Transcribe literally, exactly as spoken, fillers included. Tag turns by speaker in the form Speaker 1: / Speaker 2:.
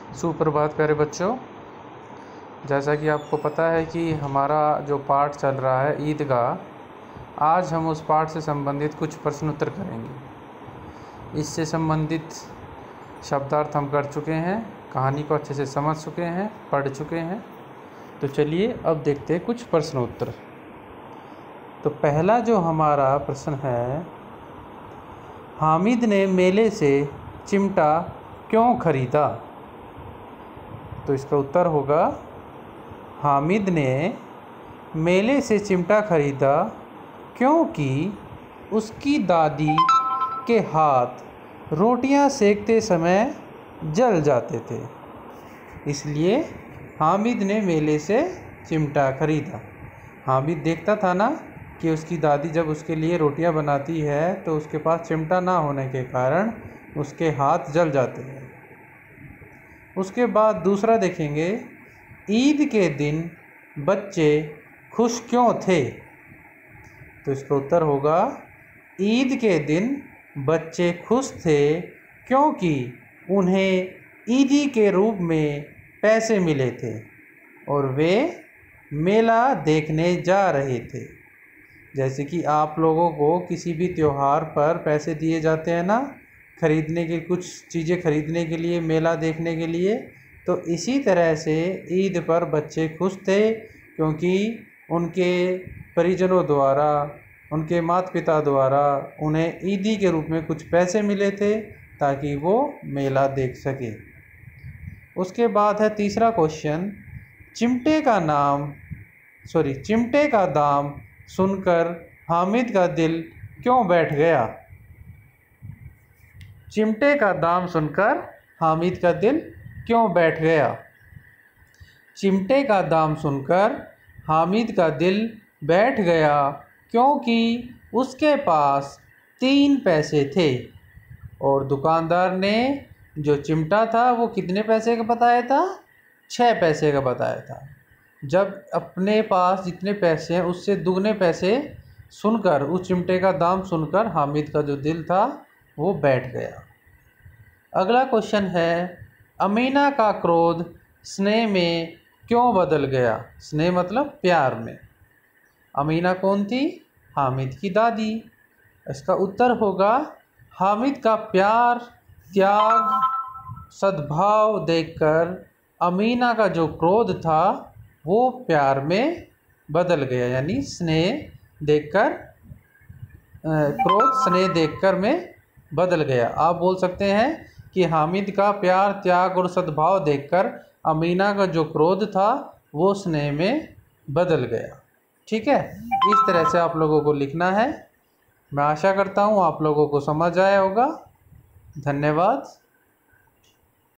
Speaker 1: सुप्रभात प्यारे बच्चों। जैसा कि आपको पता है कि हमारा जो पाठ चल रहा है ईद का, आज हम उस पाठ से संबंधित कुछ प्रश्न उत्तर करेंगे। इससे संबंधित शब्दार्थ हम कर चुके हैं, कहानी को अच्छे से समझ चुके हैं, पढ़ चुके हैं। तो चलिए अब देखते हैं कुछ प्रश्न उत्तर। तो पहला जो हमारा प्रश्न है, हामिद ने मेले से चिमटा क्यों खरीदा? तो इसका उत्तर होगा, हामिद ने मेले से चिमटा खरीदा क्योंकि उसकी दादी के हाथ रोटियां सेकते समय जल जाते थे, इसलिए हामिद ने मेले से चिमटा खरीदा। हामिद देखता था ना कि उसकी दादी जब उसके लिए रोटियां बनाती है तो उसके पास चिमटा ना होने के कारण उसके हाथ जल जाते हैं। उसके बाद दूसरा देखेंगे, ईद के दिन बच्चे खुश क्यों थे? तो इसका उत्तर होगा, ईद के दिन बच्चे खुश थे क्योंकि उन्हें ईदी के रूप में पैसे मिले थे और वे मेला देखने जा रहे थे। जैसे कि आप लोगों को किसी भी त्यौहार पर पैसे दिए जाते हैं ना, खरीदने के कुछ चीज़ें खरीदने के लिए, मेला देखने के लिए, तो इसी तरह से ईद पर बच्चे खुश थे क्योंकि उनके परिजनों द्वारा, उनके माता पिता द्वारा उन्हें ईदी के रूप में कुछ पैसे मिले थे ताकि वो मेला देख सके। उसके बाद है तीसरा क्वेश्चन, चिमटे का नाम सॉरी चिमटे का दाम सुनकर हामिद का दिल क्यों बैठ गया? चिमटे का दाम सुनकर हामिद का दिल क्यों बैठ गया? चिमटे का दाम सुनकर हामिद का दिल बैठ गया क्योंकि उसके पास तीन पैसे थे और दुकानदार ने जो चिमटा था वो कितने पैसे का बताया था? छः पैसे का बताया था। जब अपने पास जितने पैसे हैं उससे दुगने पैसे सुनकर, उस चिमटे का दाम सुनकर हामिद का जो दिल था वो बैठ गया। अगला क्वेश्चन है, अमीना का क्रोध स्नेह में क्यों बदल गया? स्नेह मतलब प्यार में। अमीना कौन थी? हामिद की दादी। इसका उत्तर होगा, हामिद का प्यार, त्याग, सद्भाव देखकर अमीना का जो क्रोध था वो प्यार में बदल गया, यानी स्नेह देखकर, क्रोध स्नेह देखकर में बदल गया। आप बोल सकते हैं कि हामिद का प्यार, त्याग और सद्भाव देखकर अमीना का जो क्रोध था वो स्नेह में बदल गया। ठीक है, इस तरह से आप लोगों को लिखना है। मैं आशा करता हूँ आप लोगों को समझ आया होगा। धन्यवाद।